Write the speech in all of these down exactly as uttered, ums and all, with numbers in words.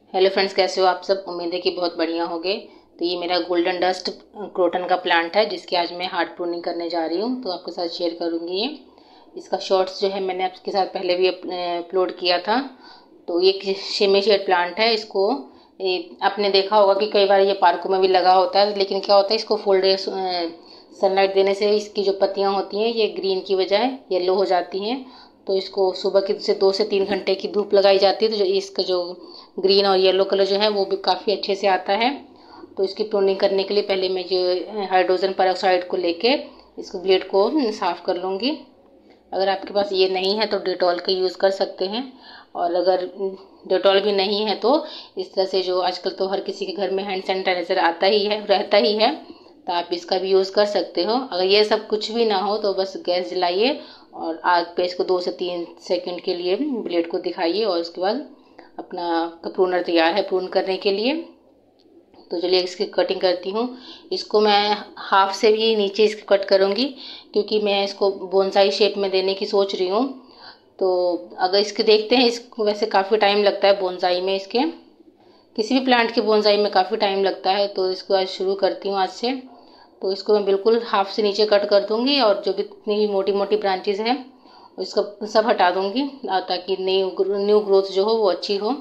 Hello friends, कैसे हो आप सब। उम्मीद है कि बहुत बढ़िया होंगे। तो ये मेरा गोल्डन डस्ट क्रोटन का प्लांट है जिसकी आज मैं हार्ड प्रूनिंग करने जा रही हूँ, तो आपके साथ शेयर करूँगी। ये इसका शॉर्ट्स जो है मैंने आपके साथ पहले भी अपलोड किया था। तो ये सेमी शेड प्लांट है। इसको ये आपने देखा होगा कि कई बार ये पार्कों में भी लगा होता है, लेकिन क्या होता है इसको फुल डे सनलाइट देने से इसकी जो पत्तियाँ होती हैं ये ग्रीन की बजाय येलो हो जाती हैं। तो इसको सुबह के से दो से तीन घंटे की धूप लगाई जाती है, तो जो इसका जो ग्रीन और येलो कलर जो है वो भी काफ़ी अच्छे से आता है। तो इसकी प्रूनिंग करने के लिए पहले मैं जो हाइड्रोजन पेरोक्साइड को लेके इसको ब्लेड को साफ़ कर लूँगी। अगर आपके पास ये नहीं है तो डेटॉल का यूज़ कर सकते हैं, और अगर डेटॉल भी नहीं है तो इस तरह से जो आजकल तो हर किसी के घर में हैंड सैनिटाइजर आता ही है रहता ही है, तो आप इसका भी यूज़ कर सकते हो। अगर ये सब कुछ भी ना हो तो बस गैस जलाइए और आग पे इसको दो से तीन सेकंड के लिए ब्लेड को दिखाइए, और उसके बाद अपना प्रूनर तैयार है प्रून करने के लिए। तो चलिए इसकी कटिंग करती हूँ। इसको मैं हाफ से भी नीचे इसकी कट करूँगी, क्योंकि मैं इसको बोनसाई शेप में देने की सोच रही हूँ। तो अगर इसके देखते हैं, इसको वैसे काफ़ी टाइम लगता है बोनसाई में, इसके किसी भी प्लांट के बोनसाई में काफ़ी टाइम लगता है। तो इसको आज शुरू करती हूँ आज से। तो इसको मैं बिल्कुल हाफ से नीचे कट कर दूँगी, और जो भी इतनी भी मोटी मोटी ब्रांचेस हैं इसको सब हटा दूँगी, ताकि न्यू न्यू ग्रोथ जो हो वो अच्छी हो।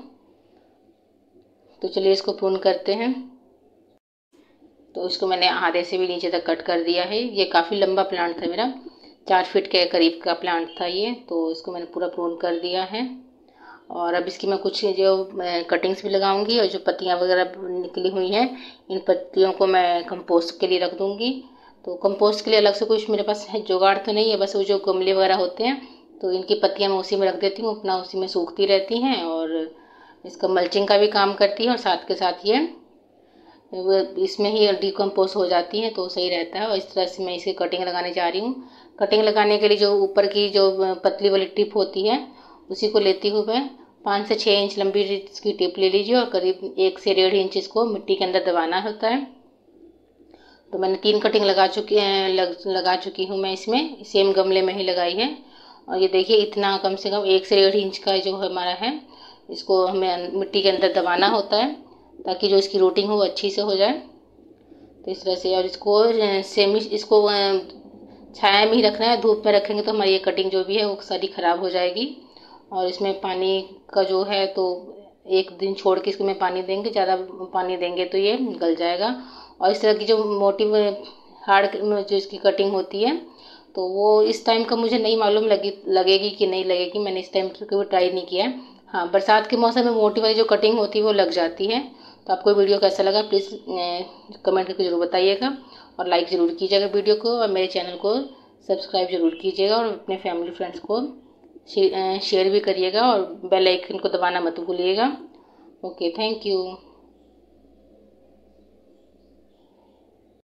तो चलिए इसको प्रून करते हैं। तो इसको मैंने आधे से भी नीचे तक कट कर दिया है। ये काफ़ी लंबा प्लांट था मेरा, चार फीट के करीब का प्लांट था ये। तो इसको मैंने पूरा प्रून कर दिया है, और अब इसकी मैं कुछ जो कटिंग्स भी लगाऊंगी, और जो पत्तियां वगैरह निकली हुई हैं इन पत्तियों को मैं कंपोस्ट के लिए रख दूंगी। तो कंपोस्ट के लिए अलग से कुछ मेरे पास है जुगाड़ तो नहीं है, बस वो जो गमले वगैरह होते हैं तो इनकी पत्तियाँ मैं उसी में रख देती हूँ, अपना उसी में सूखती रहती हैं, और इसका मल्चिंग का भी काम करती है, और साथ के साथ ये इसमें ही डिकम्पोज हो जाती है, तो सही रहता है। और इस तरह से मैं इसे कटिंग लगाने जा रही हूँ। कटिंग लगाने के लिए जो ऊपर की जो पतली वाली टिप होती है उसी को लेती हूँ मैं। पाँच से छः इंच लंबी इसकी टिप ले लीजिए, और करीब एक से डेढ़ इंच इसको मिट्टी के अंदर दबाना होता है। तो मैंने तीन कटिंग लगा चुकी लग, लगा चुकी हूँ मैं इसमें, सेम गमले में ही लगाई है। और ये देखिए इतना कम से कम एक से डेढ़ इंच का जो हमारा है, इसको हमें मिट्टी के अंदर दबाना होता है, ताकि जो इसकी रूटिंग हो वो अच्छी से हो जाए। तो इस तरह से, और इसको सेमी इसको छाया में ही रखना है। धूप में रखेंगे तो हमारी ये कटिंग जो भी है वो सारी ख़राब हो जाएगी। और इसमें पानी का जो है तो एक दिन छोड़ के इसको में पानी देंगे, ज़्यादा पानी देंगे तो ये गल जाएगा। और इस तरह की जो मोटी हार्ड जो इसकी कटिंग होती है तो वो इस टाइम का मुझे नहीं मालूम लगी लगेगी कि नहीं लगेगी, मैंने इस टाइम कभी ट्राई नहीं किया है। हाँ, बरसात के मौसम में मोटी वाली जो कटिंग होती है वो लग जाती है। तो आपको वीडियो कैसा लगा प्लीज़ कमेंट करके ज़रूर बताइएगा, और लाइक ज़रूर कीजिएगा वीडियो को, और मेरे चैनल को सब्सक्राइब ज़रूर कीजिएगा, और अपने फैमिली फ्रेंड्स को शेयर भी करिएगा, और बेल आइकन को दबाना मत भूलिएगा। Okay, thank you.